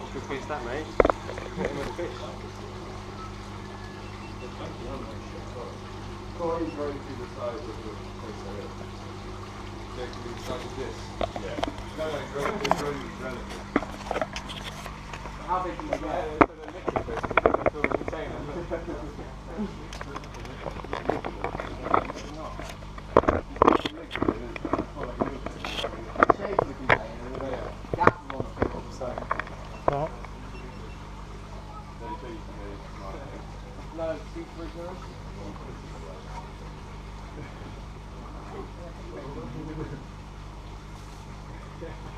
Good fish that, mate. Hit him with a fish. Quite right to the side of the place I am. Yeah, can be the size of this. Yeah. No, it's really relative. How big can they get? So the liquid fish, that's all the container. No, see through there.